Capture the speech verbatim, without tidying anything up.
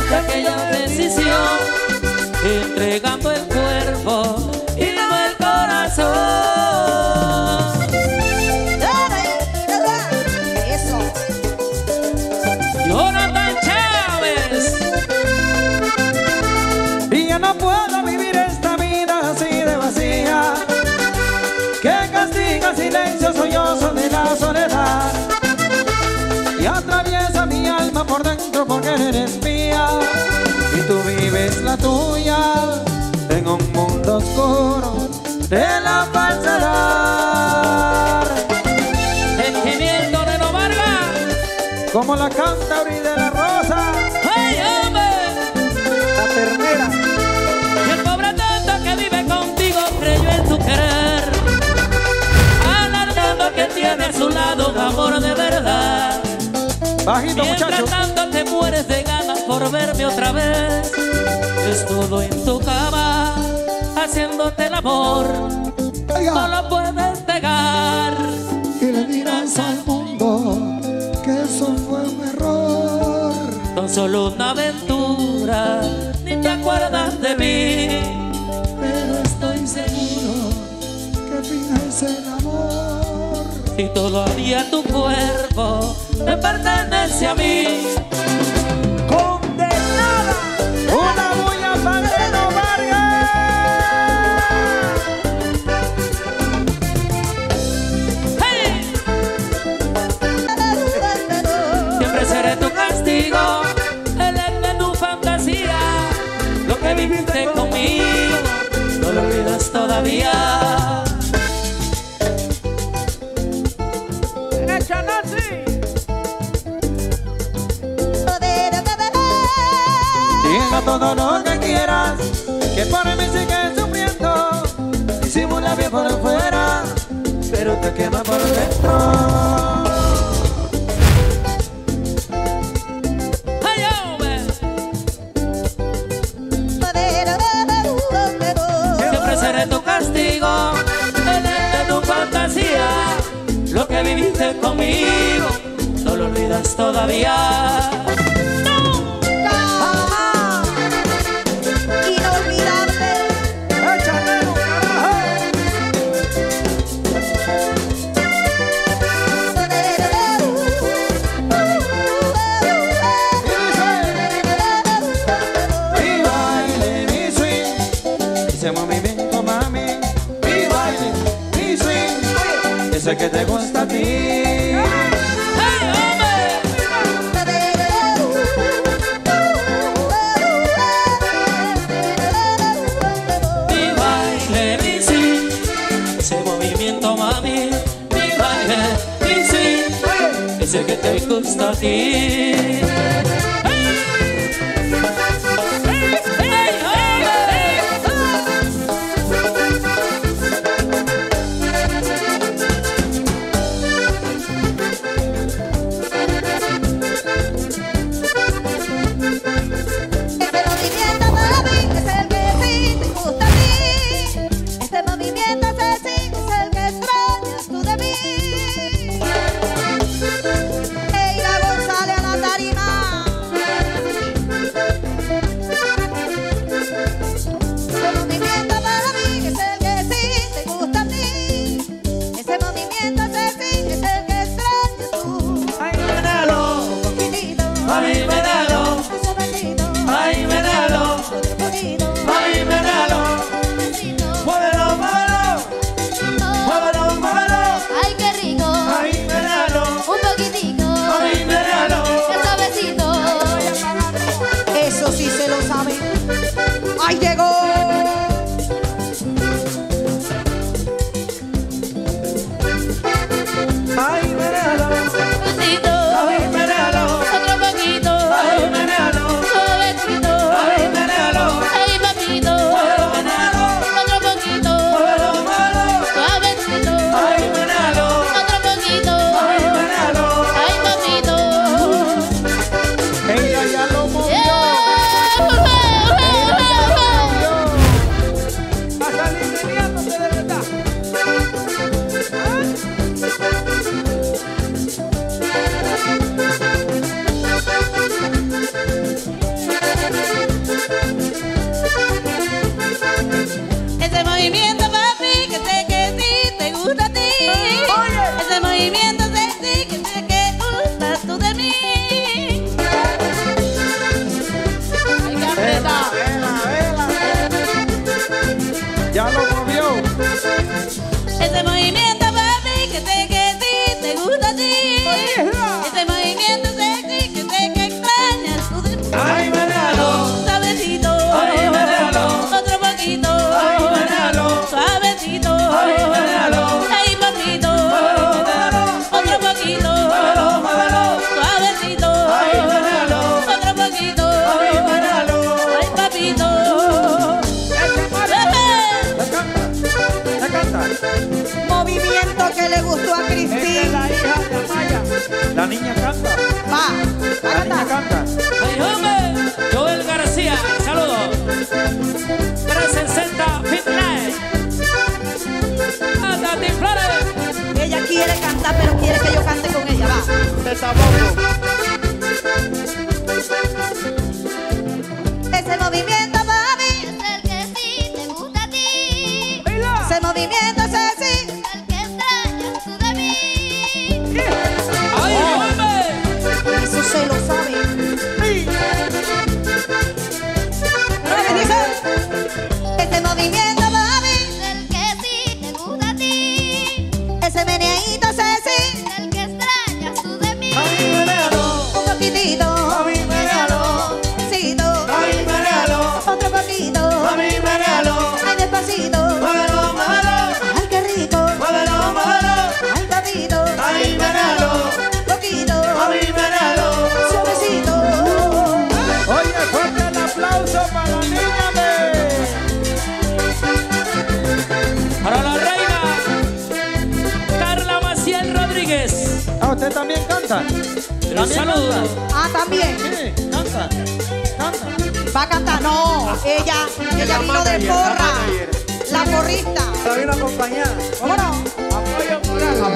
de aquella decisión, entregando el cuerpo y no el corazón. Eso. Jonathan Chávez. Y ya no puedo vivir esta vida así de vacía, que castiga silencio sollozo de la soledad y atraviesa mi alma por dentro porque eres mía y tú vives la tuya en un mundo oscuro de la falsedad. Sentimiento de no Vargas. Como la canta Uri de la Rosa, ¡Hey, hombre! la ternera. Y el pobre tonto que vive contigo creyó en tu querer, alargando que tiene a su lado un amor de verdad. Bajito, Mientras muchacho. tanto te mueres de ganas por verme otra vez. Estuvo en tu cama haciéndote el amor, no lo puedes negar. Y le dirás al mundo que eso fue un error. Con solo una aventura, ni te acuerdas de mí. Pero estoy seguro que finges el amor. Si todavía tu cuerpo me pertenece a mí. ¡Condenada! ¡Una bulla para Neno Vargas! ¡Hey! Siempre seré tu castigo, el ex de tu fantasía. Lo que viviste conmigo, no lo olvidas todavía. Diga todo lo que quieras, que por mí sigues sufriendo. Disimula bien por afuera, pero te quema por dentro. ¡Hey, hombre! Siempre seré tu castigo, el ex de tu fantasía. Lo que viviste conmigo, no lo olvidas todavía. Sé que te gusta a ti. ¡Hey, hombre! Mi baile, mi swing, ese movimiento, mami. Mi baile, mi swing, ese que te gusta a ti. González a la tarima. movimiento que le gustó a Cristina. Esta es la hija de Amaya. La niña canta. Va, va a La niña cantar. canta. ¡Ay, hombre! Joel García, saludos. trescientos sesenta Fitness. ¡Anda, Tim Flores! Ella quiere cantar, pero quiere que yo cante con ella. Va. De tampoco. Ese movimiento, mami. Es el que sí te gusta a ti. Ese movimiento, ese sí. El que extrañas tú de mí. ¡Ay, hombre! Eso se lo sabe. Sí. ¿Qué me dice? Ese movimiento, mami. Es el que sí te gusta a ti. Ese meneadito, ese sí. El que extrañas tú de mí. Mami, menéalo. Un poquitito. Mami, menéalo. Despacito. Mami, menéalo. Otro poquito. Mami, menéalo. Ay, despacito. Muévelo, muévelo. Ay, qué rico. Muévelo, muévelo. Ay, papito. Mami, menéalo. Poquito. Mami, menéalo. Suavecito. Oye, fuerte el aplauso para la niña de... Para la reina Carla Maciel Rodríguez. Ah, ¿usted también canta? Un ¿También saludo. canta? Ah, también. Sí, canta. Canta. Va a cantar. No, ella, ella vino de manager, la porra. manager. La porrista. La vino a acompañar. ¿Cómo no? Apoyo moral,